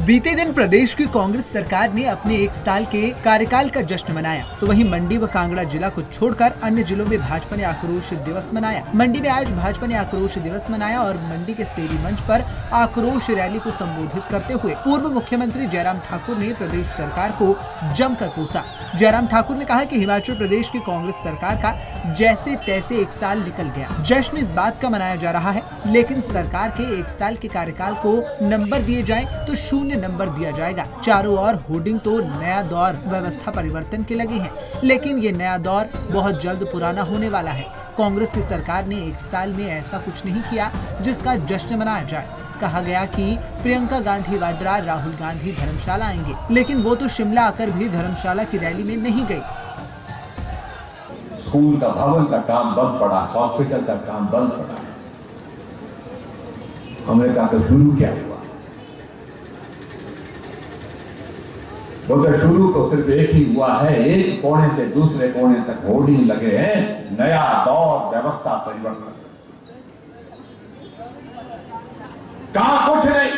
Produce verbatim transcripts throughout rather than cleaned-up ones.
बीते दिन प्रदेश की कांग्रेस सरकार ने अपने एक साल के कार्यकाल का जश्न मनाया, तो वहीं मंडी व कांगड़ा जिला को छोड़कर अन्य जिलों में भाजपा ने आक्रोश दिवस मनाया। मंडी में आज भाजपा ने आक्रोश दिवस मनाया और मंडी के सेरी मंच पर आक्रोश रैली को संबोधित करते हुए पूर्व मुख्यमंत्री जयराम ठाकुर ने प्रदेश सरकार को जमकर कोसा। जयराम ठाकुर ने कहा कि हिमाचल प्रदेश की कांग्रेस सरकार का जैसे तैसे एक साल निकल गया। जश्न इस बात का मनाया जा रहा है, लेकिन सरकार के एक साल के कार्यकाल को नंबर दिए जाएं तो शून्य नंबर दिया जाएगा। चारों ओर होर्डिंग तो नया दौर व्यवस्था परिवर्तन के लगे हैं, लेकिन ये नया दौर बहुत जल्द पुराना होने वाला है। कांग्रेस की सरकार ने एक साल में ऐसा कुछ नहीं किया जिसका जश्न मनाया जाए। कहा गया कि प्रियंका गांधी वाड्रा, राहुल गांधी धर्मशाला आएंगे, लेकिन वो तो शिमला आकर भी धर्मशाला की रैली में नहीं गई। स्कूल का भवन का काम बंद पड़ा, हॉस्पिटल का काम बंद पड़ा। हमने कहा तो शुरू क्या हुआ? बोलते शुरू तो सिर्फ एक ही हुआ है, एक कोने से दूसरे कोने तक होर्डिंग लगे हैं, नया दौर व्यवस्था परिवर्तन। कहा कुछ नहीं।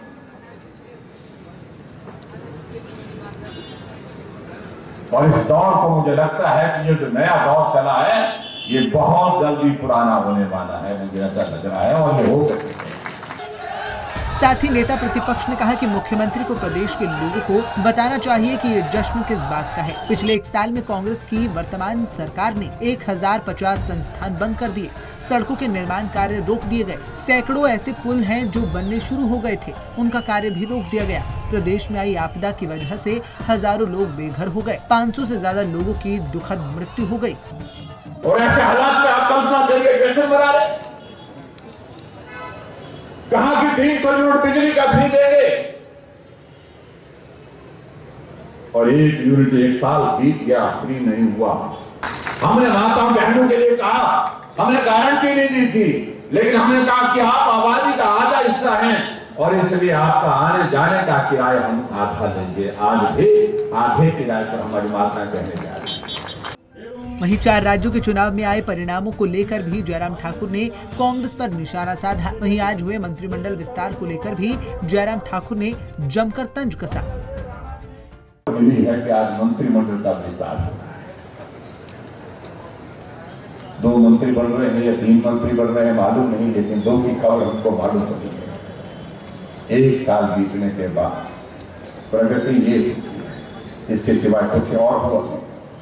और इस दौर को मुझे लगता है कि ये जो नया दौर चला है ये बहुत जल्दी पुराना होने वाला है, मुझे ऐसा लग रहा है, और ये हो सकता है। साथ ही नेता प्रतिपक्ष ने कहा कि मुख्यमंत्री को प्रदेश के लोगों को बताना चाहिए कि ये जश्न किस बात का है। पिछले एक साल में कांग्रेस की वर्तमान सरकार ने एक हजार पचास संस्थान बंद कर दिए, सड़कों के निर्माण कार्य रोक दिए गए, सैकड़ों ऐसे पुल हैं जो बनने शुरू हो गए थे, उनका कार्य भी रोक दिया गया। प्रदेश में आई आपदा की वजह से हजारों लोग बेघर हो गए, पाँच सौ से ज्यादा लोगों की दुखद मृत्यु हो गई। और ऐसे हालात में आप कल्पना करिए जश्न मना रहे, कहा कि तीन सौ यूनिट बिजली का फ्री देंगे, और एक यूनिट एक साल बीत गया, फ्री नहीं हुआ। हमने माताओं बहनों के लिए कहा, हमने गारंटी नहीं दी थी, लेकिन हमने कहा कि आप आबादी का आधा हिस्सा हैं और इसलिए आपका आने जाने का किराया हम आधा देंगे। आज भी आधे किराए पर हमारी माताएं कहने जा रही हैं। वहीं चार राज्यों के चुनाव में आए परिणामों को लेकर भी जयराम ठाकुर ने कांग्रेस पर निशाना साधा। वहीं आज हुए मंत्रिमंडल विस्तार को लेकर भी जयराम ठाकुर ने जमकर तंज कसा। यही है कि आज मंत्रिमंडल का विस्तार हो रहा है, दो मंत्री बन रहे हैं या तीन मंत्री बन रहे हैं मालूम नहीं, लेकिन दो की खबर हमको मालूम पड़ी है। एक साल बीतने के बाद प्रगति ये, इसके सिवाय कुछ और हुआ।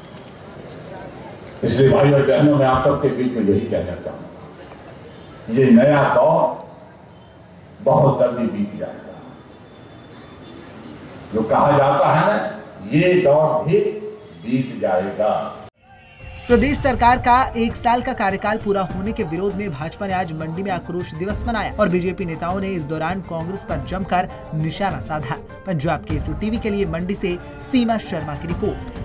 इसलिए भाई और बहनों में आप सबके बीच में यही कह सकता हूं, ये नया दौर बहुत जल्दी बीत जाएगा। जो कहा जाता है ना, ये दौर भी बीत जाएगा। प्रदेश सरकार का एक साल का कार्यकाल पूरा होने के विरोध में भाजपा ने आज मंडी में आक्रोश दिवस मनाया और बीजेपी नेताओं ने इस दौरान कांग्रेस पर जमकर निशाना साधा। पंजाब केसरी टीवी के लिए मंडी से सीमा शर्मा की रिपोर्ट।